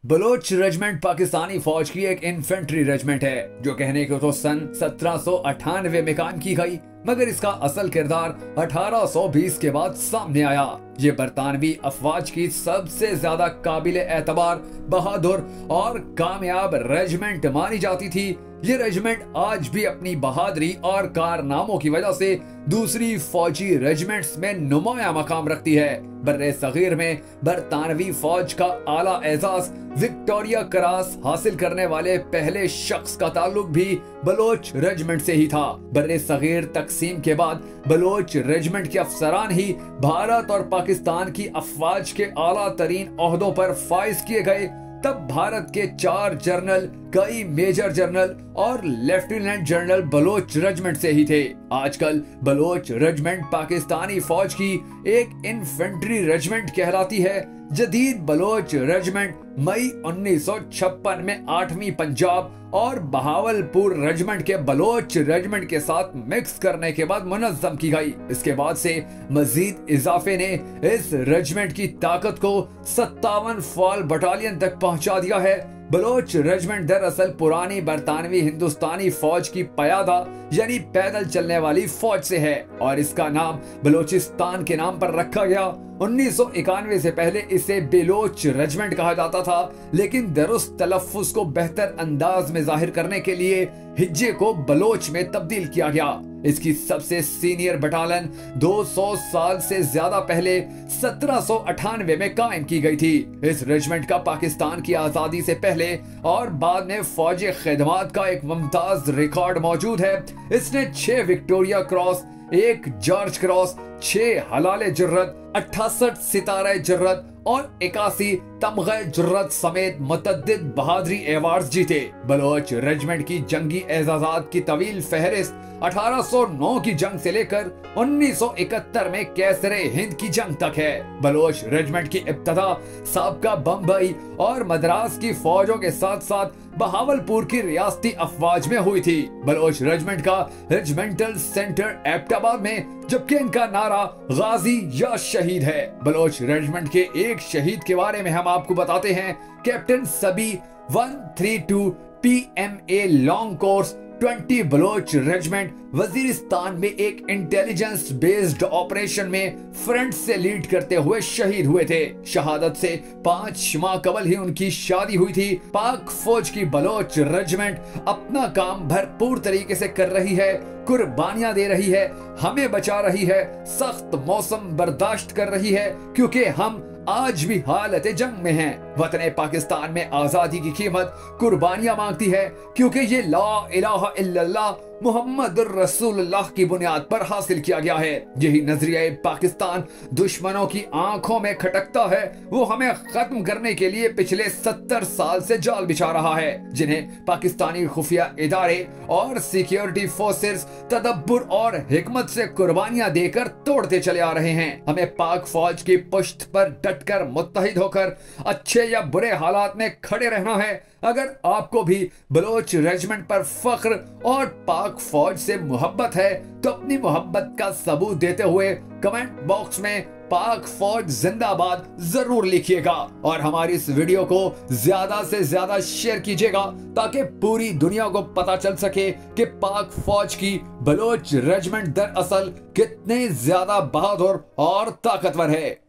Bloch regiment Pakistani फौज की एक इन्फेंट्री रेजिमेंट है जो कहने को तो सन 1798 में कायम की गई, मगर इसका असल किरदार 1820 के बाद सामने आया। ये बरतानवी अफवाज की सबसे ज्यादा काबिल एतबार, बहादुर और कामयाब रेजिमेंट मानी जाती थी। ये रेजिमेंट आज भी अपनी बहादुरी और कारनामों की वजह से दूसरी फौजी रेजिमेंट्स में नुमाया मकाम रखती है। बर्रे सगीर में बरतानवी फौज का आला एजाज विक्टोरिया क्रॉस हासिल करने वाले पहले शख्स का ताल्लुक भी बलोच रेजिमेंट से ही था। बर्रे सगीर तकसीम के बाद बलोच रेजिमेंट के अफसरान ही भारत और पाकिस्तान की अफवाज के आला तरीन ओहदों पर फाइज किए गए। तब भारत के 4 जनरल, कई मेजर जनरल और लेफ्टिनेंट जनरल बलोच रेजिमेंट से ही थे। आजकल बलोच रेजिमेंट पाकिस्तानी फौज की एक इन्फेंट्री रेजिमेंट कहलाती है। जदीद बलोच रेजिमेंट मई 1956 में 8वीं पंजाब और बहावलपुर रेजिमेंट के बलोच रेजिमेंट के साथ मिक्स करने के बाद मुनज़्ज़म की गई। इसके बाद से मजीद इजाफे ने इस रेजिमेंट की ताकत को 57 फॉल बटालियन तक पहुंचा दिया है। बलोच रेजिमेंट दरअसल पुरानी बरतानवी हिंदुस्तानी फौज की पयादा यानी पैदल चलने वाली फौज से है और इसका नाम बलोचिस्तान के नाम पर रखा गया। 1991 से पहले इसे बेलोच रेजिमेंट कहा जाता था, लेकिन दुरुस्त तलफ्फुज को बेहतर अंदाज में जाहिर करने के लिए हिज्जे को बलोच में तब्दील किया गया। इसकी सबसे सीनियर बटालियन 200 साल से ज्यादा पहले 1798 में कायम की गई थी। इस रेजिमेंट का पाकिस्तान की आजादी से पहले और बाद में फौजी खिदमत का एक मुमताज रिकॉर्ड मौजूद है। इसने 6 विक्टोरिया क्रॉस, 1 जॉर्ज क्रॉस, 6 हलाले जुर्रत, 68 सितारे जुर्रत और 81 तमगे जुर्रत समेत मुतअद्दिद बहादुरी अवार्ड जीते। बलोच रेजिमेंट की जंगी एजाजात की तवील फहरिस्त 1809 की जंग से लेकर 1971 में कैसरे हिंद की जंग तक है। बलोच रेजिमेंट की इब्तदा साबका बम्बई और मद्रास की फौजों के साथ साथ बहावलपुर की रियासती अफवाज में हुई थी। बलोच रेजिमेंट का रेजिमेंटल सेंटर एबटाबाद में, जबकि इनका नारा गाजी या शहीद है। बलोच रेजिमेंट के एक शहीद के बारे में हम आपको बताते हैं। Captain Sabi 132 PMA long course 20 Baloch regiment Waziristan में एक इंटेलिजेंस बेस्ड ऑपरेशन में फ्रंट से लीड करते हुए शहीद हुए थे। शहादत से 5 माह कबल ही उनकी शादी हुई थी। पाक फौज की बलोच रेजिमेंट अपना काम भरपूर तरीके से कर रही है, कुर्बानियां दे रही है, हमें बचा रही है, सख्त मौसम बर्दाश्त कर रही है, क्योंकि हम आज भी हालत जंग में हैं। वतन पाकिस्तान में आजादी की कीमत कुर्बानियां मांगती है, क्योंकि ये ला इलाहा इल्लल्लाह मुहम्मदुर रसूलुल्लाह की बुनियाद पर हासिल किया गया है। यही नजरिया पाकिस्तान दुश्मनों की आंखों में खटकता है। वो हमें खत्म करने के लिए पिछले 70 साल से जाल बिछा रहा है, जिन्हें पाकिस्तानी खुफिया इदारे और सिक्योरिटी फोर्सेस तदब्बुर और हिकमत से कुर्बानियां देकर तोड़ते चले आ रहे हैं। हमें पाक फौज की पुश्त पर डटकर मुत्तहिद होकर अच्छे या बुरे हालात में खड़े रहना है। अगर आपको भी बलोच रेजिमेंट पर फख्र और पाक फौज से मोहब्बत है तो अपनी मोहब्बत का सबूत देते हुए कमेंट बॉक्स में पाक फौज जिंदाबाद जरूर लिखिएगा और हमारी इस वीडियो को ज्यादा से ज्यादा शेयर कीजिएगा, ताकि पूरी दुनिया को पता चल सके कि पाक फौज की बलोच रेजिमेंट दरअसल कितने ज्यादा बहादुर और ताकतवर है।